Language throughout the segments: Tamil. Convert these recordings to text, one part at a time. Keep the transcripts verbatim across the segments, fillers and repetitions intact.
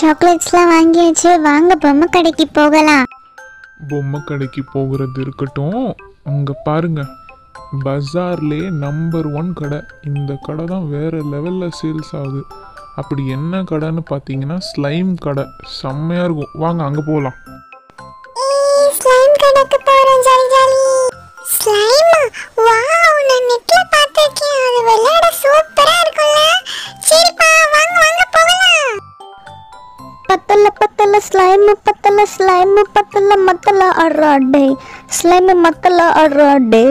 சாக்லேட்ஸ்லாம் வாங்கியாச்சு, வாங்க பொம்மை கடைக்கு போகலாம். பொம்மை கடைக்கு போகிறது இருக்கட்டும், அங்கே பாருங்க, பஜார்லே நம்பர் ஒன் கடை. இந்த கடை தான் வேறு லெவலில் சேல்ஸ் ஆகுது. அப்படி என்ன கடைன்னு பார்த்தீங்கன்னா ஸ்லைம் கடை. செம்மையாக இருக்கும், வாங்க அங்கே போகலாம். ஸ்லைம் கடைக்கு போறோம், ஜாலி ஜாலி. ஸ்லைம் வாவ், நான் நெட்ல பார்த்திருக்கேன், அது விளையாட சூப்பரா இருக்கும்ல. சரிப்பா, வாங்க வாங்க போகலாம். பத்தல பத்தல ஸ்லைம், பத்தல ஸ்லைம், பத்தல மத்தல அறாடே, ஸ்லைம் மத்தல அறாடே.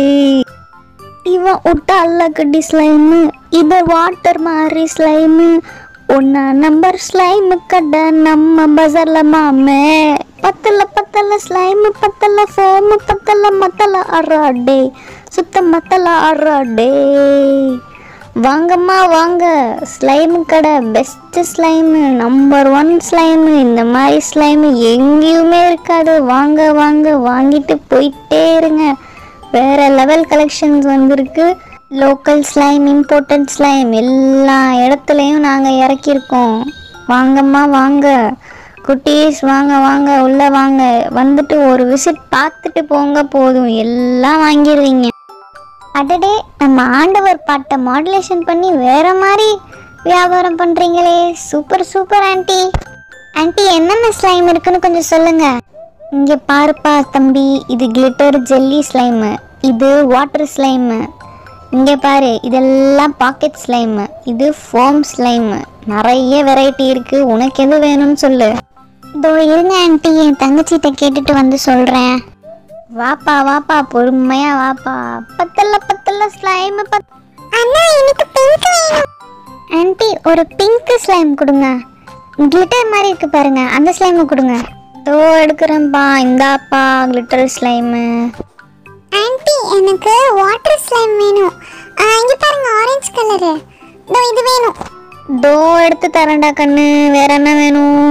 இவன் உட்ட அல்லகடி ஸ்லைம், இது வாட்டர் மாதிரி ஸ்லைம். ஒன்னா நம்பர் ஸ்லைம் கடை நம்ம பஜார்ல மாமே. பத்தல பத்தல ஸ்லைம், பத்தல ஃபோம், பத்தல மத்தல அறாடே, சுத்த மத்தல அறாடே. வாங்கம்மா வாங்க, ஸ்லைம் கடை best slime, number one slime. இந்த மாதிரி ஸ்லைம் எங்கேயுமே இருக்காது. வாங்க வாங்க, வாங்கிட்டு போயிட்டே இருங்க. வேற லெவல் கலெக்ஷன்ஸ் வந்திருக்கு. லோக்கல் ஸ்லைம், இம்போர்ட்டன்ட் ஸ்லைம் எல்லா இடத்துலையும் நாங்கள் இறக்கியிருக்கோம். வாங்கம்மா வாங்க குட்டீஸ், வாங்க வாங்க உள்ளே வாங்க. வந்துட்டு ஒரு விசிட் பார்த்துட்டு போங்க, போதும், எல்லாம் வாங்கிடுவீங்க. அடடே, நம்ம ஆண்டவர் பாட்டை மாடுலேஷன் பண்ணி வேற மாதிரி வியாபாரம் பண்ணுறீங்களே, சூப்பர் சூப்பர் ஆண்டி. ஆண்டி, என்னென்ன ஸ்லைம் இருக்குன்னு கொஞ்சம் சொல்லுங்க. இங்கே பாருப்பா தம்பி, இது கிளிட்டர் ஜெல்லி ஸ்லைமு, இது வாட்டர் ஸ்லைமு. இங்கே பாரு, இதெல்லாம் பாக்கெட் ஸ்லைமு, இது ஃபோம் ஸ்லைமு. நிறைய வெரைட்டி இருக்குது, உனக்கு எது வேணும்னு சொல்லு. இதோ இருங்க ஆண்டி, என் தங்கச்சிட்ட கேட்டுட்டு வந்து சொல்கிறேன். வாப்பா வாப்பா, பொறுமையா வாப்பா. பத்தல பத்தல ஸ்லைம். அண்ணா, எனக்கு பிங்க் வேணும். ஆண்டி, ஒரு பிங்க் ஸ்லைம் கொடுங்க. கிளிட்டர் மாதிரி இருக்கு பாருங்க, அந்த ஸ்லைமை கொடுங்க. தோ எடுக்கிறேன்ப்பா, இந்தாப்பா கிளிட்டர் ஸ்லைமு. ஆண்டி, எனக்கு வாட்டர் ஸ்லைம் வேணும். இங்கே பாருங்க, ஆரஞ்சு கலரு. தோ இது வேணும். தோ எடுத்து தரேன்டா கண்ணு. வேற என்ன வேணும்?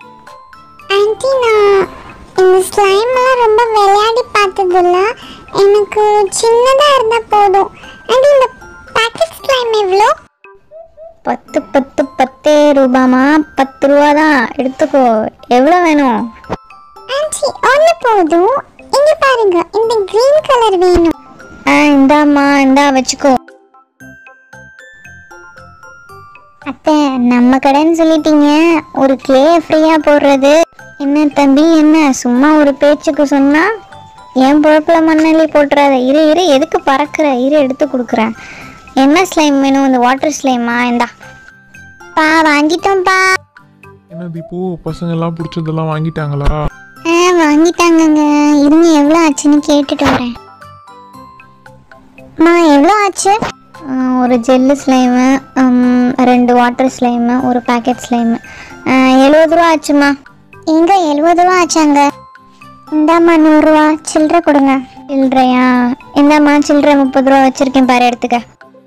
ஆண்டி, நான் இந்த ஸ்லைம்லாம் ரொம்ப விளையாடி பார்த்ததில்ல, எனக்கு சின்னதாக இருந்தால் போதும். ஆண்டி, இந்த பேக்கெட் ஸ்லைம் எவ்வளோ? பத்து பத்து பத்தே ரூபாமா? பத்து ரூபா தான், எடுத்துக்கோ. எவ்வளோ வேணும்? ஆண்டி, ஒன்று போதும். இங்கே பாருங்க, இந்த க்ரீன் கலர் வேணும். ஆ இந்தாம்மா, இந்தா வச்சுக்கோ. அத்தை, நம்ம கடைன்னு சொல்லிட்டீங்க, ஒரு கிளே ஃப்ரீயாக போடுறது. என்ன தம்பி, என்ன சும்மா ஒரு பேச்சுக்கு சொன்னா? என் பொழப்பில் மண்ணள்ளி போட்டுறாத. இரு இரு, எதுக்கு பறக்கிற? இரு, எடுத்து கொடுக்குறேன். என்ன ஸ்லைம் வேணும்? இந்த வாட்டர் ஸ்லைமா? இந்தா பா, வாங்கிட்டோம்ப்பா. என்னது இப்போ பசங்க எல்லாம் பிடிச்சதெல்லாம் வாங்கிட்டாங்களா? ஆ வாங்கிட்டாங்கங்க. இருங்க, எவ்வளோ ஆச்சுன்னு கேட்டுட்டு வரேன். அம்மா, எவ்வளோ ஆச்சு? ஒரு ஜெல்லு ஸ்லைமு, ரெண்டு வாட்டர் ஸ்லைமு, ஒரு பேக்கெட் ஸ்லைமு, எழுபது ரூபா ஆச்சுமா. எங்க எழுபது ரூபா ஆச்சாங்க? இந்தாம்மா நூறுரூவா. சில்லறை கொடுங்க. சில்லறையா? இந்தாம்மா சில்லறை முப்பது ரூபா வச்சுருக்கேன் பாரு, எடுத்துக்க.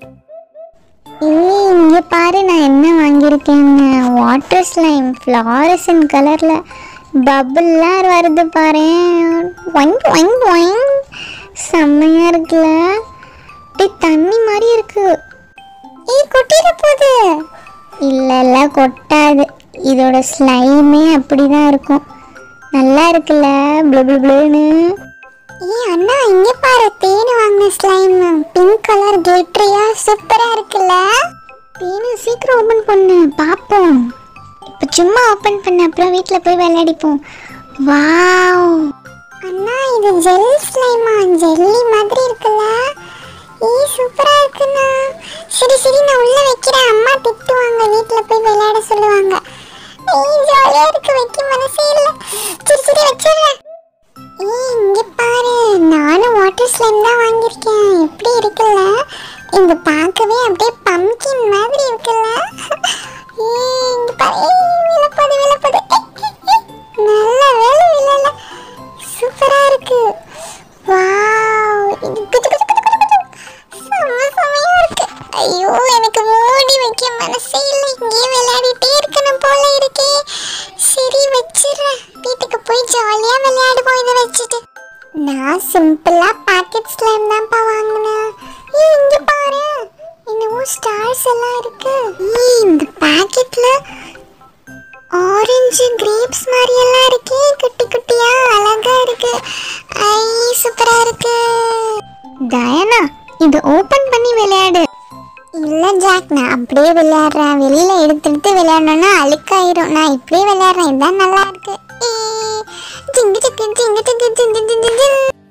ஏய், இங்கே பாரு, நான் என்ன வாங்கியிருக்கேன்னு. வாட்டர் ஸ்லைம், ஃப்ளாரசன் கலரில் பபுள்லாம் வருது பாரு. ஒயிங் ஒயிங் ஒயிங், செம்மையாக இருக்குல்ல? அப்படி தண்ணி மாதிரி இருக்கு. ஏய், கொட்டிட போகுது. இல்லை இல்லை, கொட்டாது. இதோட ஸ்லைமே அப்படி தான் இருக்கும். நல்லா இருக்குல்ல, ப்ளூ ப்ளூ ப்ளூன்னு. ஏய் அண்ணா, இங்கே பாரு, தேன் வாங்கின ஸ்லைம், பிங்க் கலர் கிளிட்டரியா, சூப்பராக இருக்குல்ல? தேனு, சீக்கிரம் ஓப்பன் பண்ணு பார்ப்போம். இப்போ சும்மா ஓப்பன் பண்ண, அப்புறம் வீட்டில் போய் விளையாடிப்போம். வாவ் அண்ணா, இது ஜெல் ஸ்லைமா? ஜெல்லி மாதிரி இருக்குல்ல? ஏய், சூப்பராக இருக்குண்ணா. சரி சரி, நான் உள்ளே வைக்கிறேன். அம்மா திட்டுவாங்க, வீட்டில் போய் விளையாட சொல்லுவாங்க. ஏய், ஜாலியாக இருக்கு, வைக்க மனசே இல்லை. சரி சரி, வச்சிடுறேன். ஏய், இங்கே பாரு, நானும் வாட்டர் ஸ்லைம் தான் வாங்கியிருக்கேன். எப்படி இருக்குல்ல? இங்கே பார்க்கவே அப்படியே பம்கின் மாதிரி இருக்குல்ல? ஏய், இங்கே பாரு, விழப்பது விழப்பது. நல்ல வேலை விழல, சூப்பராக இருக்கு. வாவ், இது குது குது குது குது குது, செம்ம செம்மையாக இருக்கு. ஐயோ, எனக்கு மூடி வைக்க மனசே இல்லை, இங்கேயே விளையாடிட்டே இருக்கணும் போல இருக்கே. சரி, வச்சிடுறேன். வீட்டுக்கு போய் ஜாலியாக விளையாடுவோம் இதை வச்சுட்டு. நான் சிம்பிளாக பாக்கெட் ஸ்லைம் தான்ப்பா வாங்கினேன். ஏய், இங்கே பாரு, என்னவோ ஸ்டார்ஸ் எல்லாம் இருக்கு. ஏய், இந்த பாக்கெட்டில் ஆரஞ்சு கிரேப்ஸ் மாதிரி எல்லாம் இருக்கே, குட்டி குட்டியா அழகா இருக்கு. ஐ சூப்பரா இருக்கு. டயனா, இது ஓபன் பண்ணி விளையாடு. இல்ல ஜாக், நான் அப்படியே விளையாடுறேன். வெளியில எடுத்து எடுத்து விளையாடணும்னா அழுக்காயிரும். நான் இப்படியே விளையாடுறேன். இதான் நல்லா இருக்கு. ஜிங்கு ஜிங்கு ஜிங்கு ஜிங்கு ஜிங்கு ஜிங்கு ஜிங்கு.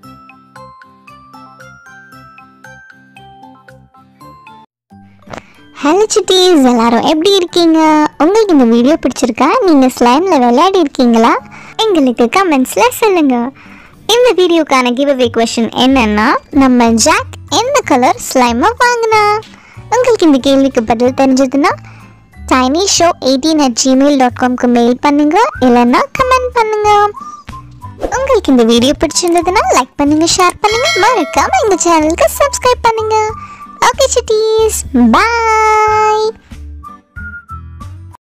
ஹலோ சிட்டீஸ், எல்லாரும் எப்படி இருக்கீங்க? உங்களுக்கு இந்த வீடியோ பிடிச்சிருக்கா? நீங்கள் ஸ்லைமில் விளையாடி இருக்கீங்களா? எங்களுக்கு கமெண்ட்ஸில் சொல்லுங்கள். இந்த வீடியோக்கான கிவ்அவே கொஷின் என்னென்னா, நம்ம ஜாக் எந்த கலர் ஸ்லைமை வாங்கினா? உங்களுக்கு இந்த கேள்விக்கு பதில் தெரிஞ்சதுன்னா tiny show eighteen at Gmail dot காம்க்கு மெயில் பண்ணுங்கள், இல்லைன்னா கமெண்ட் பண்ணுங்கள். உங்களுக்கு இந்த வீடியோ பிடிச்சிருந்ததுன்னா லைக் பண்ணுங்கள், ஷேர் பண்ணுங்கள், மறக்காமல் எங்கள் சேனலுக்கு சப்ஸ்கிரைப் பண்ணுங்கள். ஓகே சிட்டீஸ், பாய்.